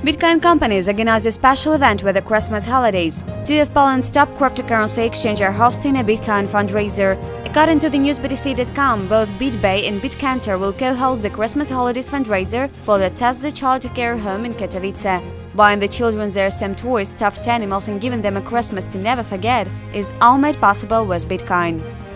Bitcoin companies organized a special event with the Christmas holidays. Two of Poland's top cryptocurrency exchanges are hosting a Bitcoin fundraiser. According to the newsbtc.com, both BitBay and Bitcantor will co-host the Christmas holidays fundraiser for the Tęcza Child Care Home in Katowice. Buying the children their some toys, stuffed animals and giving them a Christmas to never forget is all made possible with Bitcoin.